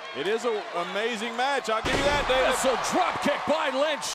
It is an amazing match. I'll give you that, David. So drop kick by Lynch.